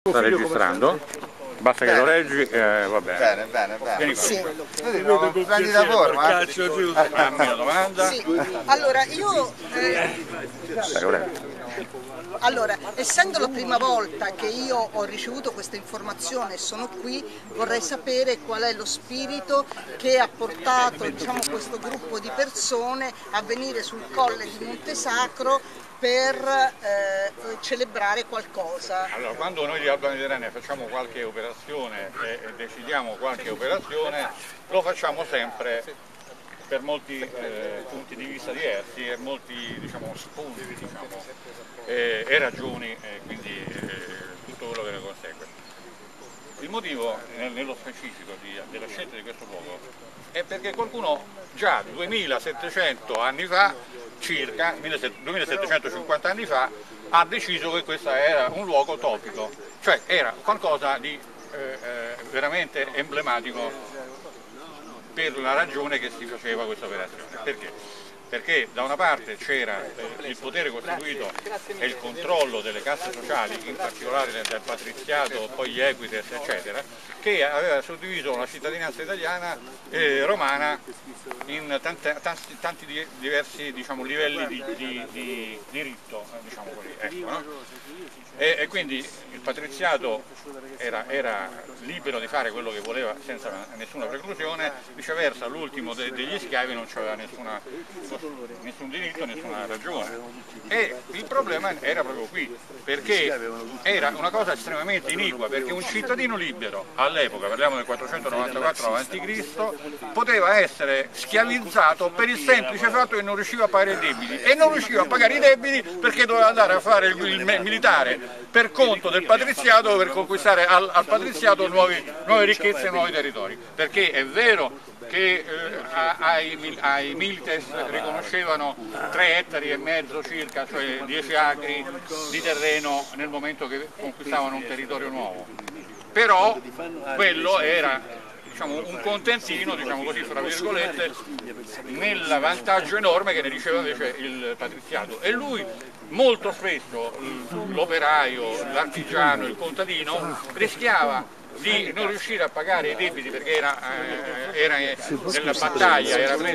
Sta registrando? Basta che lo reggi e va bene. Bene. Vieni qua. Sì. Prendi da forma. La mia domanda. Sì. Allora, io... Allora, essendo la prima volta che io ho ricevuto questa informazione e sono qui, vorrei sapere qual è lo spirito che ha portato, diciamo, questo gruppo di persone a venire sul colle di Monte Sacro per celebrare qualcosa. Allora, quando noi di Alba Mediterranea facciamo qualche operazione e decidiamo qualche operazione, lo facciamo sempre per molti punti di vista diversi e molti, diciamo, spunti, e ragioni, quindi tutto quello che ne consegue. Il motivo, nello specifico, della scelta di questo luogo è perché qualcuno già 2700 anni fa, circa 2750 anni fa, ha deciso che questo era un luogo topico, cioè era qualcosa di veramente emblematico per la ragione che si faceva questa operazione. Perché? Perché da una parte c'era il potere costituito e il controllo delle casse sociali, in particolare del patriziato, poi gli equites, eccetera, che aveva suddiviso la cittadinanza italiana romana in tanti diversi, diciamo, livelli di diritto, diciamo così, ecco, no? E quindi il patriziato era libero di fare quello che voleva senza nessuna preclusione, viceversa l'ultimo degli schiavi non aveva nessun diritto, nessuna ragione. E il problema era proprio qui, perché era una cosa estremamente iniqua, perché un cittadino libero all'epoca, parliamo del 494 a.C., poteva essere schiavizzato per il semplice fatto che non riusciva a pagare i debiti, e non riusciva a pagare i debiti perché doveva andare a fare il militare per conto del patriziato, per conquistare al patriziato nuove ricchezze e nuovi territori. Perché è vero che ai milites riconoscevano 3,5 ettari circa, cioè 10 acri di terreno nel momento che conquistavano un territorio nuovo, però quello era, diciamo, un contentino, diciamo così, fra virgolette, nel vantaggio enorme che ne riceveva invece il patriziato. E lui molto spesso, l'operaio, l'artigiano, il contadino, rischiava di non riuscire a pagare i debiti perché era nella battaglia,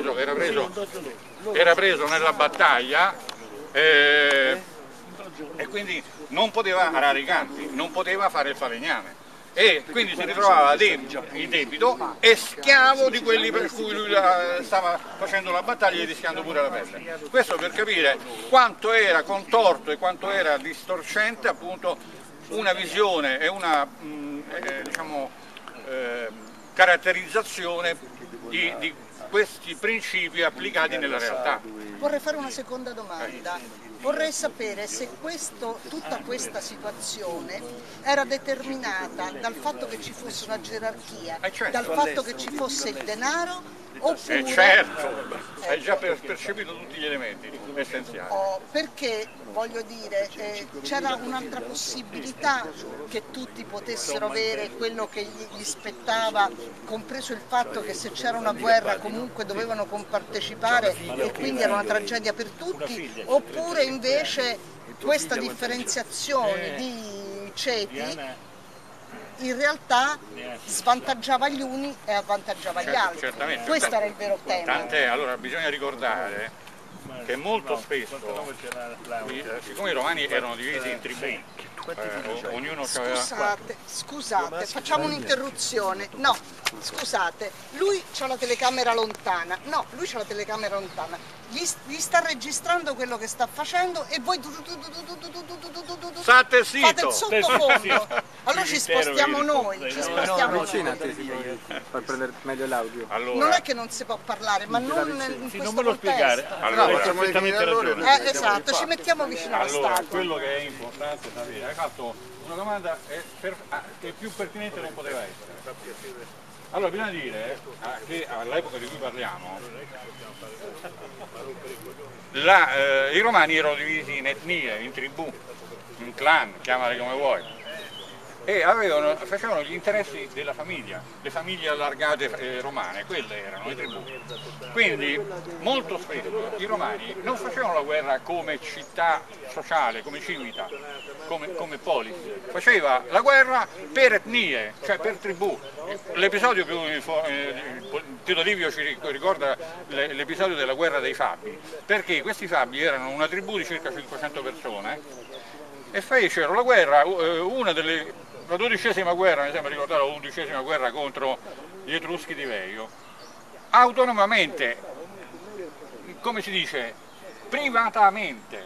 era preso nella battaglia, e quindi non poteva arare i campi, non poteva fare il falegname, e quindi si ritrovava il debito e schiavo di quelli per cui lui stava facendo la battaglia e rischiando pure la pelle. Questo per capire quanto era contorto e quanto era distorcente, appunto, una visione e una diciamo, caratterizzazione di questi principi applicati nella realtà. Vorrei fare una seconda domanda. Vorrei sapere se tutta questa situazione era determinata dal fatto che ci fosse una gerarchia, certo, dal fatto che ci fosse il denaro, oppure... certo, hai già percepito tutti gli elementi essenziali. Perché, voglio dire, c'era un'altra possibilità che tutti potessero avere quello che gli spettava, compreso il fatto che se c'era una guerra comunque dovevano compartecipare e quindi era una tragedia per tutti, oppure invece questa differenziazione di ceti in realtà svantaggiava gli uni e avvantaggiava gli altri. Certamente. Questo era il vero tema. Tant'è, allora bisogna ricordare che molto spesso, siccome i romani erano divisi in tribù, ognuno aveva... Scusate, facciamo un'interruzione. No, scusate, lui c'ha la telecamera lontana. No, lui c'ha la telecamera lontana. Gli sta registrando quello che sta facendo e voi State zitto! Fate il sottofondo. Allora ci spostiamo noi. Per prendere meglio l'audio. Allora, non è che non si può parlare, ma non in questo non me lo spiegare. Allora, perfettamente ragione. Esatto, ci mettiamo vicino alla allora, statua. quello che è importante sapere, hai fatto una domanda che più pertinente non poteva essere. Allora, bisogna dire che all'epoca di cui parliamo, i romani erano divisi in etnie, in tribù, in clan, chiamali come vuoi. e facevano gli interessi della famiglia, le famiglie allargate romane, quelle erano le tribù. Quindi molto spesso i romani non facevano la guerra come città sociale, come civiltà, come polis, faceva la guerra per etnie, cioè per tribù. L'episodio più Tito Livio ci ricorda l'episodio della guerra dei Fabi, perché questi Fabi erano una tribù di circa 500 persone e fecero la guerra, la 12ª guerra, mi sembra ricordare la 11ª guerra contro gli Etruschi di Veio, autonomamente, come si dice, privatamente.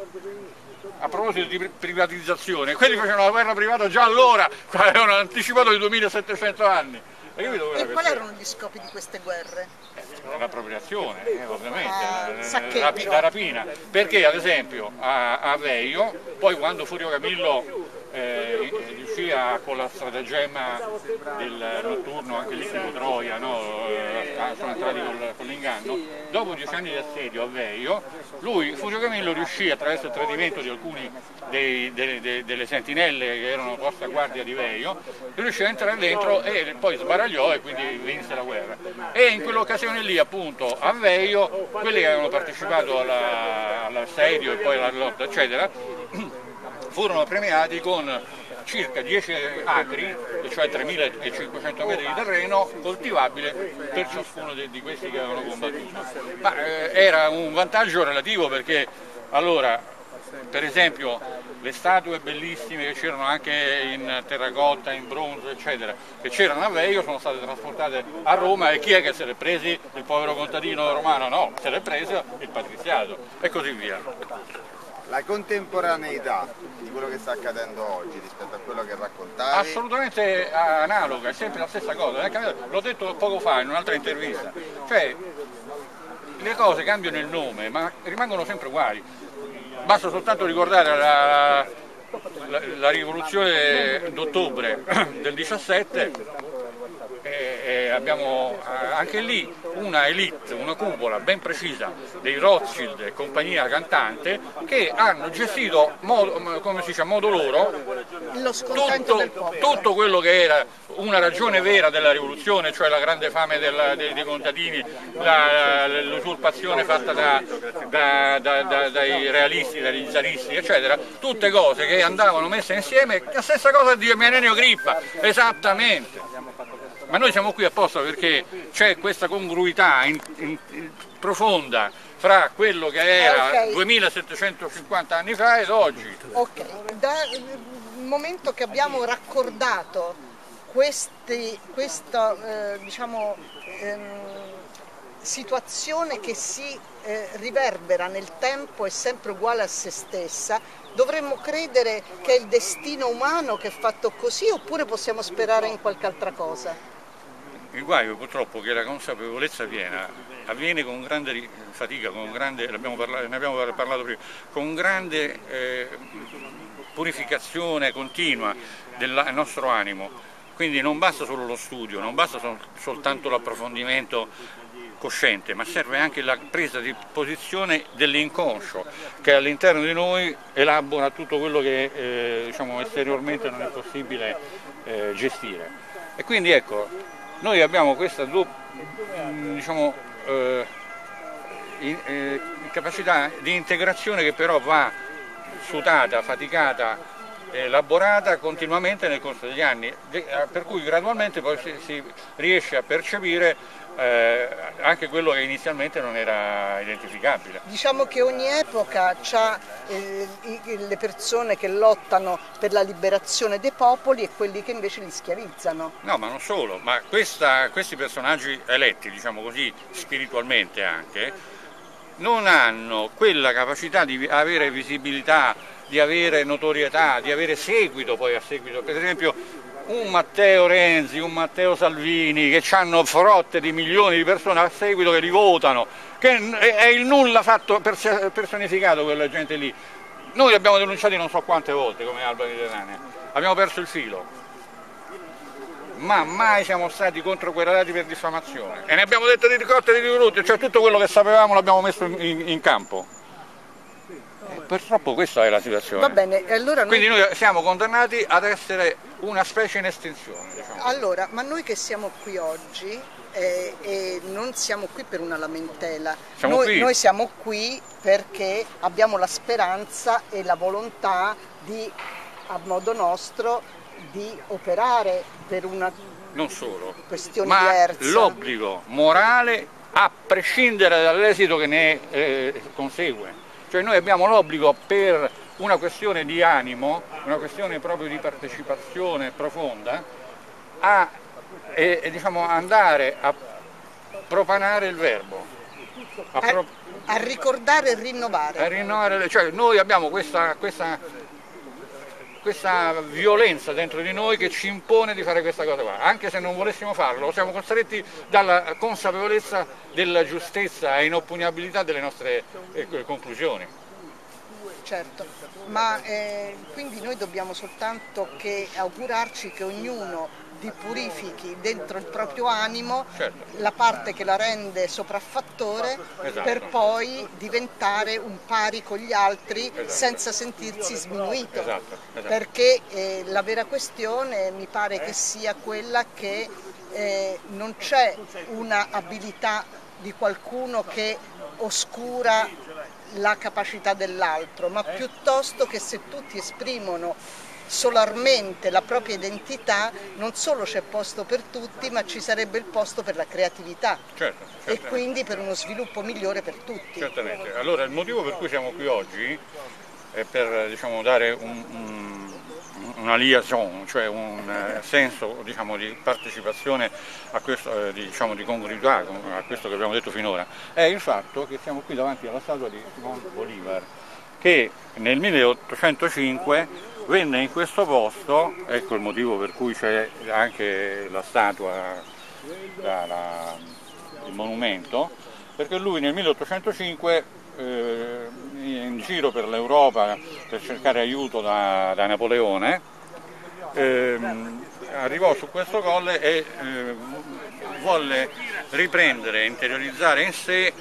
A proposito di privatizzazione, quelli facevano la guerra privata già allora, avevano anticipato di 2700 anni. E quali erano gli scopi di queste guerre? L'appropriazione, ovviamente, la la rapina, perché ad esempio a Veio, poi quando Furio Camillo riuscì con la stratagemma del notturno, anche lì tipo Troia, no? Sono entrati con l'inganno, dopo 10 anni di assedio a Veio, Furio Camillo riuscì attraverso il tradimento di alcuni delle sentinelle che erano poste a guardia di Veio, riuscì a entrare dentro e poi sbaragliò e quindi vinse la guerra. E in quell'occasione lì appunto a Veio, quelli che avevano partecipato all'assedio e poi alla lotta eccetera, furono premiati con circa 10 acri, cioè 3.500 metri di terreno coltivabile per ciascuno di questi che avevano combattuto. Ma era un vantaggio relativo perché allora, per esempio, le statue bellissime che c'erano anche in terracotta, in bronzo, eccetera, che c'erano a Veio sono state trasportate a Roma e chi è che se l'è presi? Il povero contadino romano? No, se l'è preso il patriziato e così via. La contemporaneità di quello che sta accadendo oggi rispetto a quello che raccontavi? Assolutamente analoga, è sempre la stessa cosa, l'ho detto poco fa in un'altra intervista, cioè le cose cambiano il nome ma rimangono sempre uguali, basta soltanto ricordare la rivoluzione d'ottobre del 17 e abbiamo anche lì una elite, una cupola ben precisa dei Rothschild e compagnia cantante che hanno gestito come si dice, a modo loro tutto quello che era una ragione vera della rivoluzione, cioè la grande fame dei contadini, l'usurpazione fatta dai realisti, dagli zaristi, eccetera, tutte cose che andavano messe insieme, la stessa cosa di Ennio Grippa, esattamente. Ma noi siamo qui apposta perché c'è questa congruità profonda fra quello che era 2750 anni fa ed oggi. Ok, dal momento che abbiamo raccordato questa diciamo, situazione che si riverbera nel tempo e sempre uguale a se stessa, dovremmo credere che è il destino umano che è fatto così oppure possiamo sperare in qualche altra cosa? Il guaio purtroppo che la consapevolezza piena avviene con grande fatica, ne abbiamo parlato prima, con grande purificazione continua del nostro animo, quindi non basta solo lo studio, non basta soltanto l'approfondimento cosciente, ma serve anche la presa di posizione dell'inconscio che all'interno di noi elabora tutto quello che diciamo, esteriormente non è possibile gestire. E quindi ecco, noi abbiamo questa diciamo, capacità di integrazione che però va sudata, faticata, elaborata continuamente nel corso degli anni, per cui gradualmente poi si riesce a percepire anche quello che inizialmente non era identificabile. Diciamo che ogni epoca ha le persone che lottano per la liberazione dei popoli e quelli che invece li schiavizzano. No, ma non solo, ma questi personaggi eletti, diciamo così, spiritualmente anche, non hanno quella capacità di avere visibilità, di avere notorietà, di avere seguito poi a seguito. Per esempio un Matteo Renzi, un Matteo Salvini che hanno frotte di milioni di persone a seguito che li votano, che è il nulla fatto personificato quella gente lì. Noi li abbiamo denunciati non so quante volte come Alba Mediterranea, abbiamo perso il filo, ma mai siamo stati contro querelati per diffamazione e ne abbiamo detto di ricotte e di rivoluti, cioè tutto quello che sapevamo l'abbiamo messo in campo. purtroppo questa è la situazione. Va bene, allora Quindi noi siamo condannati ad essere una specie in estinzione. Diciamo. Allora, ma noi che siamo qui oggi e non siamo qui per una lamentela, noi siamo qui perché abbiamo la speranza e la volontà di, a modo nostro, di operare per una non solo, questione ma diversa. l'obbligo morale a prescindere dall'esito che ne consegue. Cioè noi abbiamo l'obbligo per una questione di animo, una questione proprio di partecipazione profonda, a diciamo, andare a profanare il verbo, a ricordare e rinnovare. A rinnovare, cioè noi abbiamo questa violenza dentro di noi che ci impone di fare questa cosa qua, anche se non volessimo farlo, siamo costretti dalla consapevolezza della giustezza e inoppugnabilità delle nostre conclusioni. Certo, ma quindi noi dobbiamo soltanto augurarci che ognuno purifichi dentro il proprio animo, certo, la parte che la rende sopraffattore, esatto, per poi diventare un pari con gli altri, esatto, senza sentirsi sminuito, esatto, esatto, perché la vera questione mi pare che sia quella che non c'è una abilità di qualcuno che oscura la capacità dell'altro, ma piuttosto che se tutti esprimono solarmente la propria identità, non solo c'è posto per tutti, ma ci sarebbe il posto per la creatività, certo, e quindi per uno sviluppo migliore per tutti. Certamente. Allora il motivo per cui siamo qui oggi è per, diciamo, dare una liaison, cioè un senso, diciamo, di partecipazione a questo, diciamo, di congruità a questo che abbiamo detto finora, è il fatto che siamo qui davanti alla statua di Simón Bolívar, che nel 1805 venne in questo posto, ecco il motivo per cui c'è anche la statua, il monumento, perché lui nel 1805 in giro per l'Europa per cercare aiuto da Napoleone arrivò su questo colle e volle riprendere, interiorizzare in sé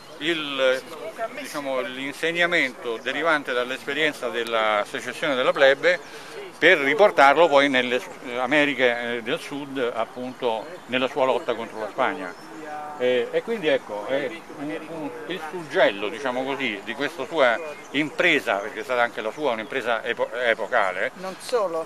l'insegnamento derivante dall'esperienza della secessione della plebe per riportarlo poi nelle Americhe del Sud, appunto nella sua lotta contro la Spagna. E quindi ecco, è il suggello, diciamo così, di questa sua impresa, perché è stata anche la sua un'impresa epocale. Non solo,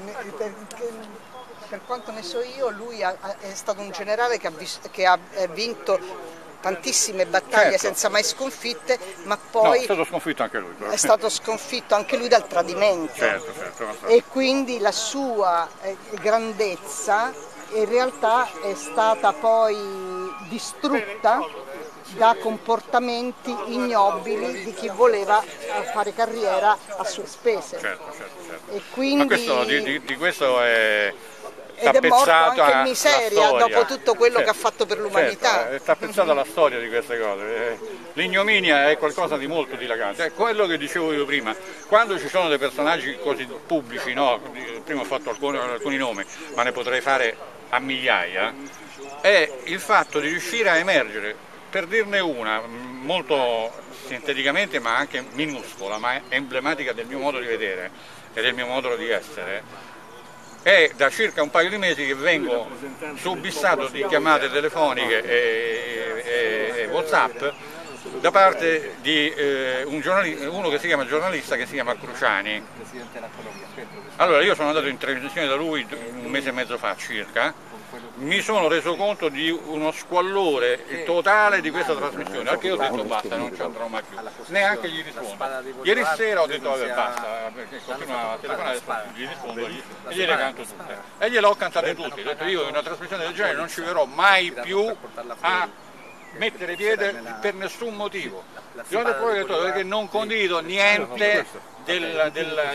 per quanto ne so io, lui è stato un generale che ha vinto tantissime battaglie, certo, senza mai sconfitte, ma poi no, è stato sconfitto anche lui. Però. È stato sconfitto anche lui dal tradimento, certo, e quindi la sua grandezza in realtà è stata poi distrutta da comportamenti ignobili di chi voleva fare carriera a sue spese. Certo. E quindi... Ma questo, di questo è... Ed è morto anche in miseria dopo tutto quello che ha fatto per l'umanità. Certo, sta pensata la storia di queste cose. L'ignominia è qualcosa di molto dilagante. È quello che dicevo io prima, quando ci sono dei personaggi così pubblici, no? Prima ho fatto alcuni nomi, ma ne potrei fare a migliaia, è il fatto di riuscire a emergere, per dirne una, molto sinteticamente ma anche minuscola, ma emblematica del mio modo di vedere e del mio modo di essere. È da circa un paio di mesi che vengo subissato di chiamate telefoniche e WhatsApp da parte di uno che si chiama giornalista, che si chiama Cruciani. Allora io sono andato in trasmissione da lui un mese e mezzo fa circa, mi sono reso conto di uno squallore totale di questa trasmissione, perché io ho detto basta, non ci andrò mai più, neanche gli rispondo. Ieri sera ho detto vabbè basta, perché continua a telefonare, gli rispondo e gliele canto tutte. E gliele ho cantate tutte, ho detto io in una trasmissione del genere non ci verrò mai più a mettere piede per nessun motivo. Io ho detto perché non condivido niente della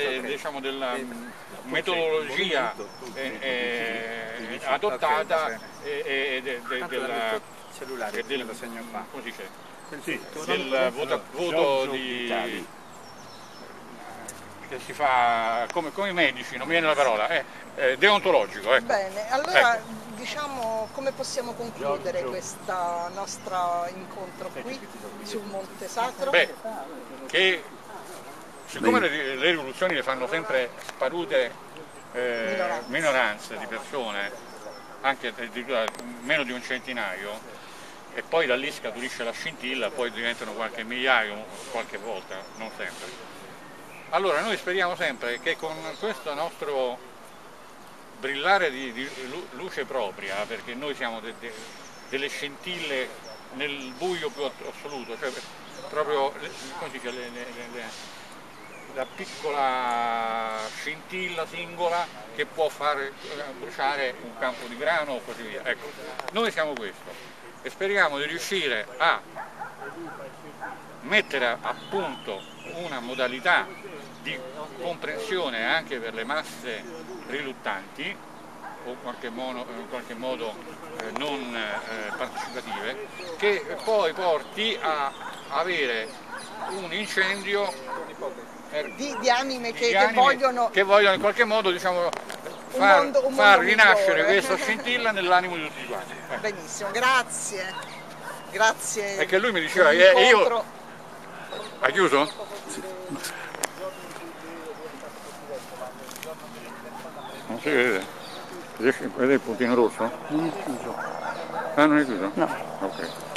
metodologia adottata del voto che si fa come i medici, non mi viene la parola, deontologico. Ecco. Bene, allora diciamo come possiamo concludere questo nostro incontro qui sul Monte Sacro? Beh, che siccome le rivoluzioni le fanno sempre sparute minoranze di persone, anche meno di un centinaio, e poi da lì scaturisce la scintilla, poi diventano qualche migliaio, qualche volta, non sempre. Allora noi speriamo sempre che con questo nostro brillare di luce propria, perché noi siamo delle scintille nel buio più assoluto, cioè proprio come si dice, la piccola scintilla singola che può fare bruciare un campo di grano o così via. Ecco, noi siamo questo e speriamo di riuscire a mettere a punto una modalità di comprensione anche per le masse riluttanti o in qualche modo non partecipative, che poi porti a avere un incendio di anime che vogliono in qualche modo, diciamo, far rinascere questa scintilla nell'animo di tutti quanti. Benissimo, grazie. Grazie. E che lui mi diceva, io... Ha chiuso? Sì. Non si vede. Vedete il puntino rosso? Non è chiuso. Ah, non è chiuso? No. Ok.